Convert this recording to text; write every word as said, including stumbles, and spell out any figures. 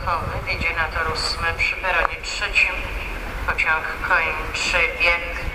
ruchowy, idzie na tor ósmy przy peronie trzecim. Pociąg kończy bieg.